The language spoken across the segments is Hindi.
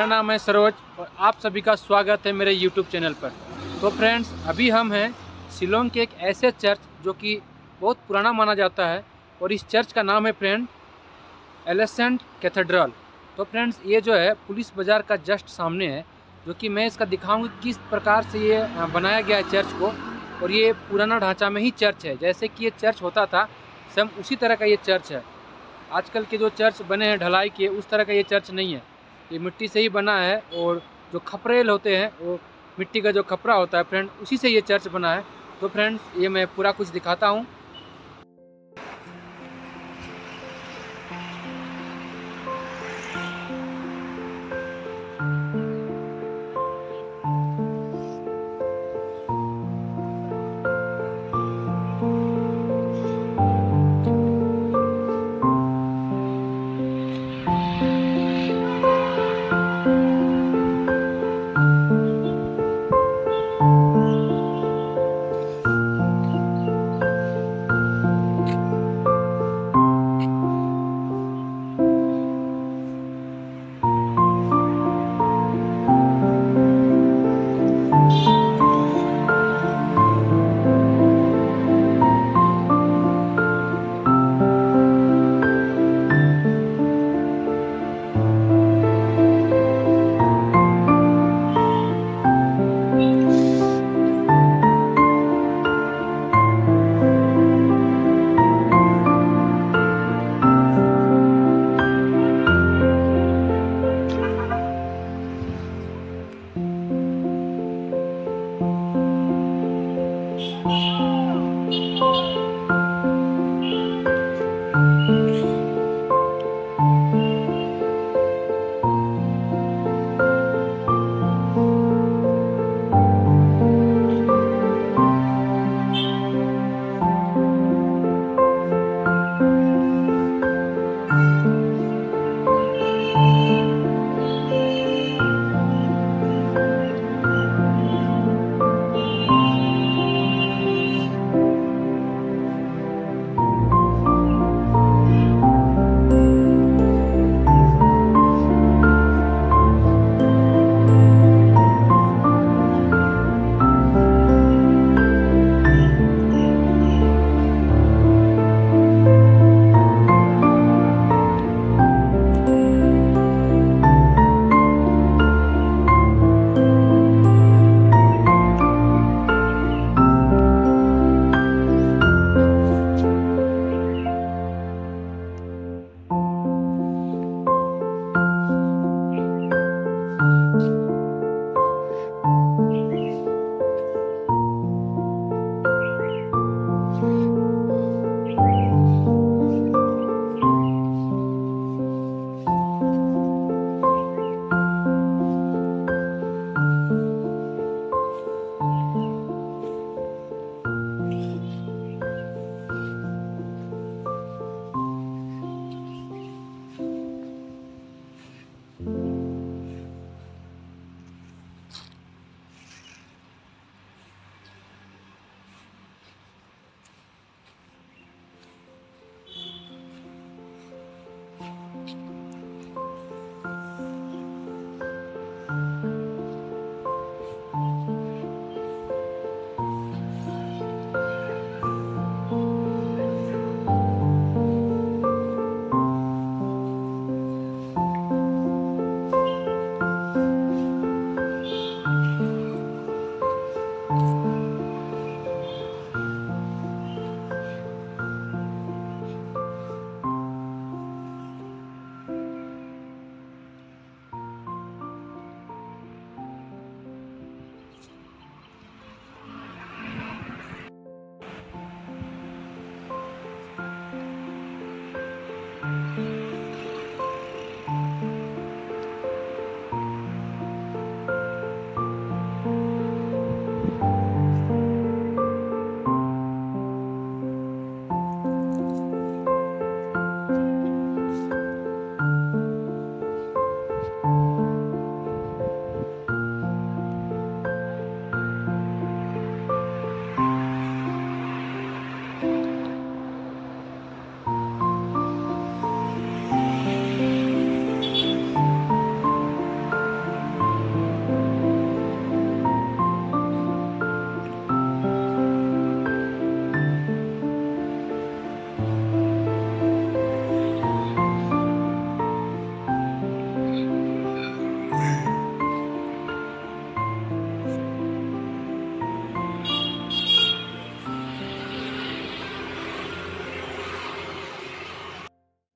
मेरा नाम है सरोज और आप सभी का स्वागत है मेरे YouTube चैनल पर। तो फ्रेंड्स, अभी हम हैं शिलोंग के एक ऐसे चर्च जो कि बहुत पुराना माना जाता है और इस चर्च का नाम है फ्रेंड एलेसेंट कैथेड्रल। तो फ्रेंड्स, ये जो है पुलिस बाज़ार का जस्ट सामने है, जो कि मैं इसका दिखाऊंगी किस प्रकार से ये बनाया गया है चर्च को। और ये पुराना ढांचा में ही चर्च है, जैसे कि ये चर्च होता था सेम उसी तरह का ये चर्च है। आजकल के जो चर्च बने हैं ढलाई के, उस तरह का ये चर्च नहीं है, ये मिट्टी से ही बना है। और जो खपरेल होते हैं, वो मिट्टी का जो खपरा होता है फ्रेंड, उसी से ये चर्च बना है। तो फ्रेंड्स, ये मैं पूरा कुछ दिखाता हूँ।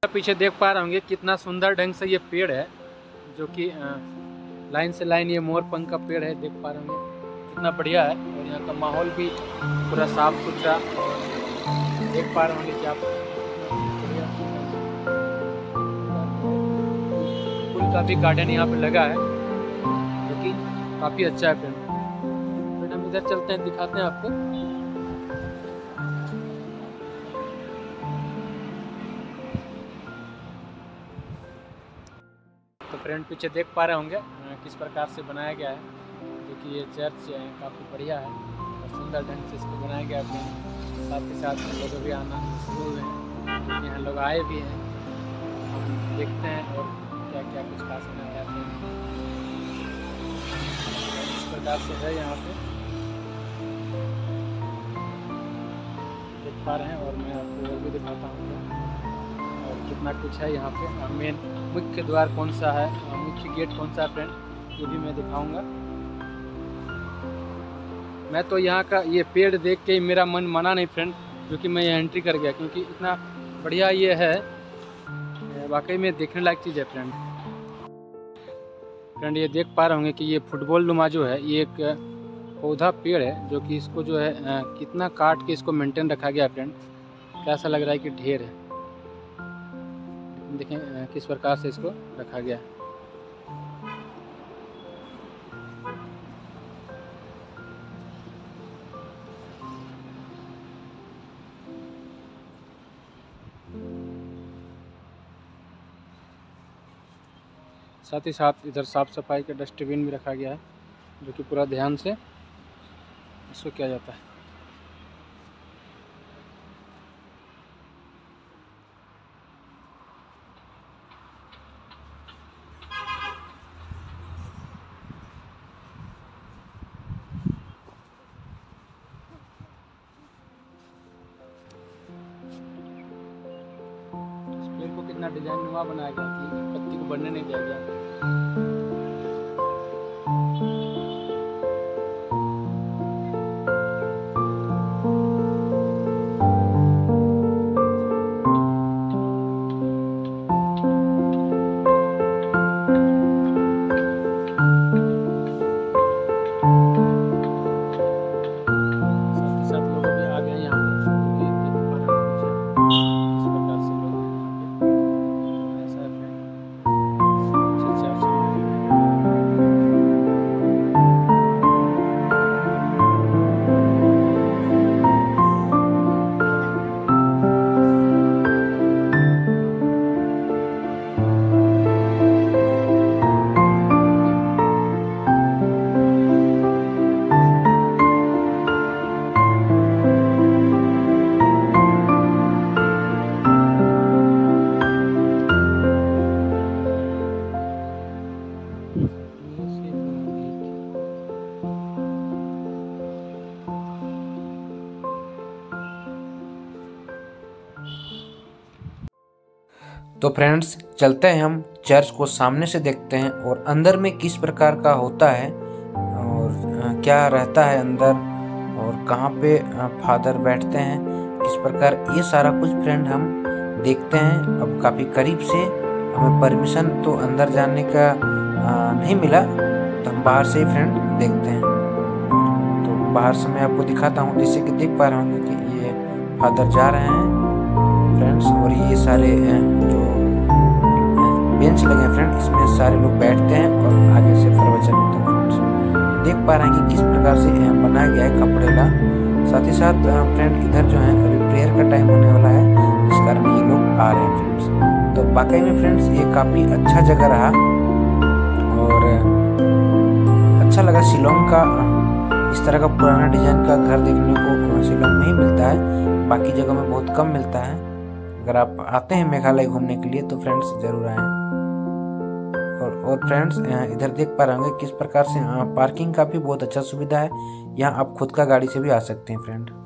पीछे देख पा रहे होंगे कितना सुंदर ढंग से ये पेड़ है, जो कि लाइन से लाइन ये मोर पंख का पेड़ है। देख पा रहे होंगे कितना बढ़िया है, और यहाँ का माहौल भी पूरा साफ सुथरा। देख पा रहे होंगे कि आप फूल का भी गार्डन यहाँ पे लगा है, जो कि काफ़ी अच्छा है। फिर हम इधर चलते हैं, दिखाते हैं आपको। तो फ्रेंड पीछे देख पा रहे होंगे किस प्रकार से बनाया गया है, जो कि ये चर्च काफ़ी बढ़िया है और सुंदर ढंग से इसको बनाया गया है। साथ ही साथ लोग भी आना शुरू हुए हैं, जो कि यहाँ लोग आए भी हैं। हम देखते हैं और क्या क्या कुछ खास बनाया है। इस प्रकार से है यहाँ पे, देख पा रहे हैं। और मैं आपको और भी दिखाता हूँ और कितना कुछ है यहाँ पे। मेन मुख्य द्वार कौन सा है, मुख्य गेट कौन सा है फ्रेंड, ये भी मैं दिखाऊंगा। मैं तो यहाँ का ये पेड़ देख के मेरा मन माना नहीं फ्रेंड, जो कि मैं यहाँ एंट्री कर गया, क्योंकि इतना बढ़िया ये है, वाकई में देखने लायक चीज़ है फ्रेंड। ये देख पा रहे होंगे कि ये फुटबॉल नुमा जो है, ये एक पौधा पेड़ है, जो कि इसको जो है कितना काट के इसको मेंटेन रखा गया फ्रेंड। कैसा लग रहा है कि ढेर है, देखें किस प्रकार से इसको रखा गया है। साथ ही साथ इधर साफ सफाई का डस्टबिन भी रखा गया है, जो कि पूरा ध्यान से इसको किया जाता है। इस पेड़ को कितना डिजाइन नुमा बनाया गया कि पत्ती को बनने नहीं दिया गया। तो फ्रेंड्स चलते हैं, हम चर्च को सामने से देखते हैं और अंदर में किस प्रकार का होता है और क्या रहता है अंदर, और कहाँ पे फादर बैठते हैं, किस प्रकार, ये सारा कुछ फ्रेंड हम देखते हैं। अब काफ़ी करीब से हमें परमिशन तो अंदर जाने का नहीं मिला, तो हम बाहर से ही फ्रेंड देखते हैं। तो बाहर से मैं आपको दिखाता हूँ, जैसे कि देख पा रहे होंगे कि ये फादर जा रहे हैं फ्रेंड्स, और ये सारे जो बेंच लगे हैं फ्रेंड, इसमें सारे लोग बैठते हैं और आगे से प्रवचन होता है फ्रेंड्स। देख पा रहे हैं कि किस प्रकार से बनाया गया है कपड़े का। साथ ही साथ फ्रेंड इधर जो है अभी प्रेयर का टाइम होने वाला है, जिस कारण ये लोग आ रहे हैं फ्रेंड्स। तो वाकई में फ्रेंड्स ये काफ़ी अच्छा जगह रहा और अच्छा लगा। शिलोंग का इस तरह का पुराना डिजाइन का घर देखने को शिलोंग में ही मिलता है, बाकी जगह में बहुत कम मिलता है। अगर आप आते हैं मेघालय घूमने के लिए तो फ्रेंड्स ज़रूर आएँ। और फ्रेंड्स इधर देख पा रहे होंगे किस प्रकार से पार्किंग का भी बहुत अच्छा सुविधा है। यहाँ आप खुद का गाड़ी से भी आ सकते हैं फ्रेंड।